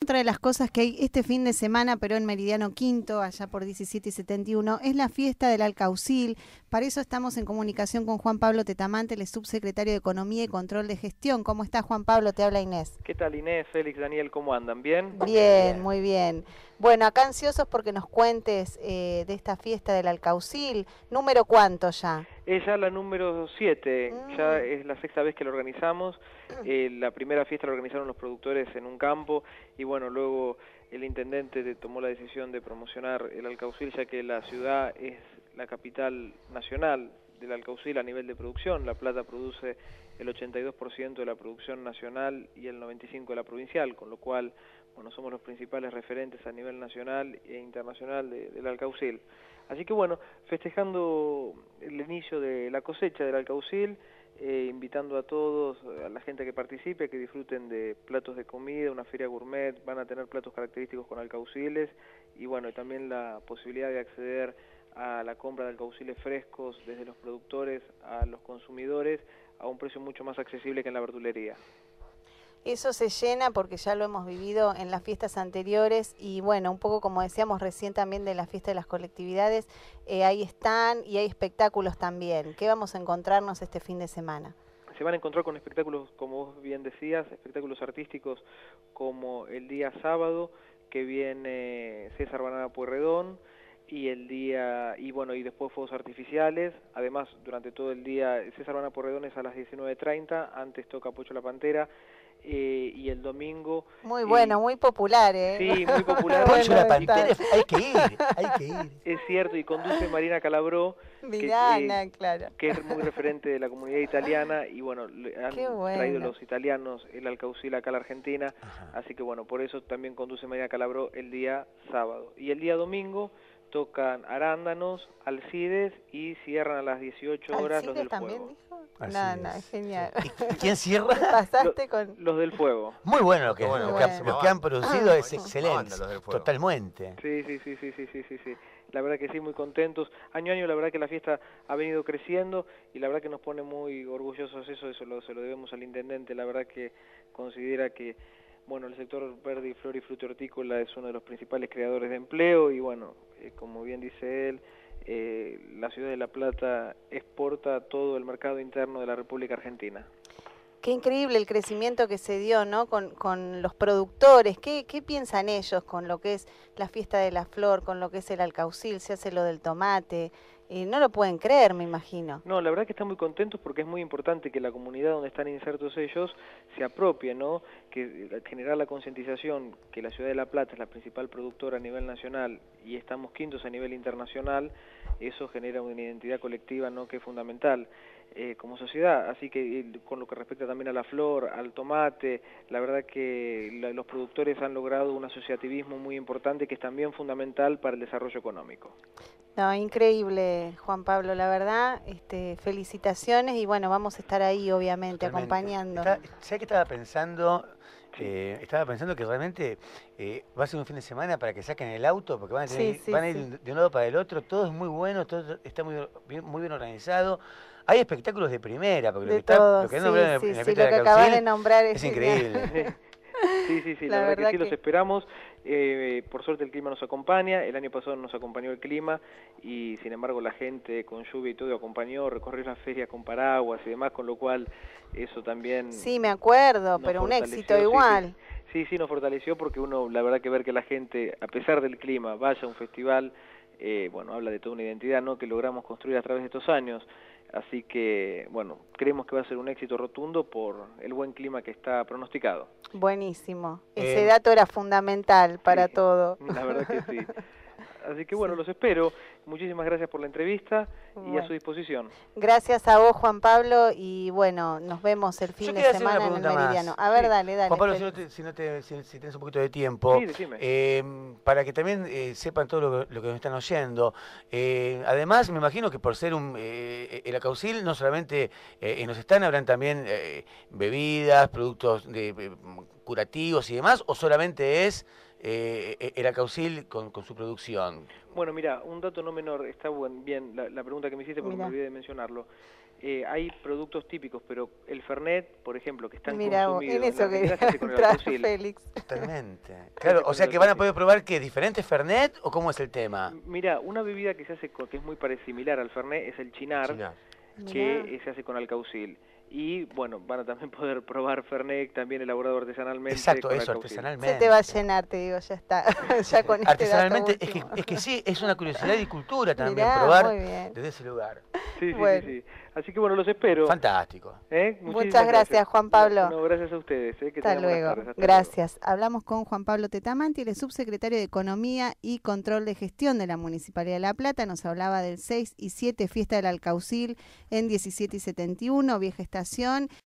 otra de las cosas que hay este fin de semana, pero en Meridiano Quinto, allá por 17 y 71, es la fiesta del Alcaucil. Para eso estamos en comunicación con Juan Pablo Tetamante, el subsecretario de Economía y Control de Gestión. ¿Cómo estás, Juan Pablo? Te habla Inés. ¿Qué tal, Inés, Félix, Daniel? ¿Cómo andan? ¿Bien? Bien, muy bien. Bueno, acá ansiosos porque nos cuentes de esta fiesta del Alcaucil. ¿Número cuánto ya? Es ya la número 7, ya es la sexta vez que lo organizamos. La primera fiesta la organizaron los productores en un campo y bueno, luego el intendente tomó la decisión de promocionar el Alcaucil, ya que la ciudad es la capital nacional del Alcaucil a nivel de producción. La Plata produce el 82% de la producción nacional y el 95% de la provincial, con lo cual, bueno, somos los principales referentes a nivel nacional e internacional del Alcaucil. Así que bueno, festejando el inicio de la cosecha del Alcaucil, invitando a todos, a la gente que participe, que disfruten de platos de comida, una feria gourmet, van a tener platos característicos con alcauciles y bueno, y también la posibilidad de acceder a la compra de alcauciles frescos desde los productores a los consumidores a un precio mucho más accesible que en la verdulería. Eso se llena porque ya lo hemos vivido en las fiestas anteriores y bueno, un poco como decíamos recién también de la fiesta de las colectividades, ahí están y hay espectáculos también. ¿Qué vamos a encontrarnos este fin de semana? Se van a encontrar con espectáculos, como vos bien decías, espectáculos artísticos como el día sábado, que viene César Banana Pueyrredón, y bueno, y después fuegos artificiales. Además, durante todo el día, César Banana Pueyrredón es a las 19:30, antes toca Pocho la Pantera, y el domingo... Muy bueno, muy popular, ¿eh? Sí, muy popular. Pocho la Pantera, hay que ir. Es cierto, y conduce Marina Calabró, claro, que es muy referente de la comunidad italiana, y bueno, han traído los italianos el Alcaucil acá a la Argentina. Ajá. Así que bueno, por eso también conduce Marina Calabró el día sábado. Y el día domingo tocan Arándanos, Alcides y cierran a las 18 horas los del también Fuego. Dijo? No, es genial. ¿Y quién cierra? Pasaste con... Los del Fuego. Muy bueno lo que han producido, es excelente, totalmente. Sí. La verdad que sí, muy contentos. Año a año la verdad que la fiesta ha venido creciendo y la verdad que nos pone muy orgullosos eso se lo debemos al intendente. La verdad que considera que bueno, el sector verde y flor y fruto hortícola es uno de los principales creadores de empleo y bueno, como bien dice él, la ciudad de La Plata exporta todo el mercado interno de la República Argentina. Qué increíble el crecimiento que se dio, ¿no? Con los productores. ¿Qué piensan ellos con lo que es la fiesta de la flor, con lo que es el alcaucil, se hace lo del tomate? No lo pueden creer, me imagino. No, la verdad que están muy contentos porque es muy importante que la comunidad donde están insertos ellos se apropie, ¿no? Que generar la concientización que la ciudad de La Plata es la principal productora a nivel nacional y estamos quintos a nivel internacional, eso genera una identidad colectiva, ¿no? Que es fundamental como sociedad. Así que con lo que respecta también a la flor, al tomate, la verdad que los productores han logrado un asociativismo muy importante que es también fundamental para el desarrollo económico. No, increíble, Juan Pablo, la verdad, felicitaciones y bueno, vamos a estar ahí obviamente acompañando. ¿Sabes qué estaba pensando? Estaba pensando que realmente va a ser un fin de semana para que saquen el auto, porque van a ir de un lado para el otro, todo es muy bueno, todo está muy bien organizado. Hay espectáculos de primera, porque lo que acabas de nombrar es increíble. Sí, la verdad que sí, los esperamos. Por suerte el clima nos acompaña, el año pasado nos acompañó el clima y sin embargo la gente con lluvia y todo acompañó, recorrió las ferias con paraguas y demás, con lo cual eso también... Sí, me acuerdo, pero un éxito igual. Sí, nos fortaleció porque uno, la verdad que ver que la gente, a pesar del clima, vaya a un festival, bueno, habla de toda una identidad, ¿no?, que logramos construir a través de estos años. Así que, bueno, creemos que va a ser un éxito rotundo por el buen clima que está pronosticado. Buenísimo. Ese dato era fundamental para todo. La verdad que sí. Así que bueno, los espero. Muchísimas gracias por la entrevista y a su disposición. Gracias a vos, Juan Pablo, y bueno, nos vemos el fin de semana en el Meridiano. A ver, dale. Juan Pablo, si tenés un poquito de tiempo, para que también sepan todo lo que nos están oyendo. Además, me imagino que por ser el Alcaucil, no solamente en los stands habrán también bebidas, productos curativos y demás, o solamente es el Alcaucil con su producción. Bueno, mira, un dato no menor, está bien la pregunta que me hiciste porque me olvidé de mencionarlo. hay productos típicos, pero el Fernet, por ejemplo, que están consumidos en eso que se hace con el alcaucil. Félix. Totalmente. Claro, o sea que van a poder probar que diferentes Fernet, ¿o cómo es el tema? Mira, una bebida que se hace que es muy similar al Fernet es el Chinar. Que se hace con alcaucil. Y bueno, van a también poder probar Fernet, también elaborado artesanalmente. Exacto, eso, artesanalmente. Se te va a llenar, te digo, ya está. Ya con artesanalmente, este es que sí, es una curiosidad y cultura también, Mirá, probar desde ese lugar. Sí, bueno. sí. Así que bueno, los espero. Fantástico. Muchas gracias, Juan Pablo. No, gracias a ustedes. Que Hasta luego. Gracias. Hablamos con Juan Pablo Tetamanti, el subsecretario de Economía y Control de Gestión de la Municipalidad de La Plata. Nos hablaba del 6 y 7 Fiesta del Alcaucil en 17 y 71, Vieja Estación.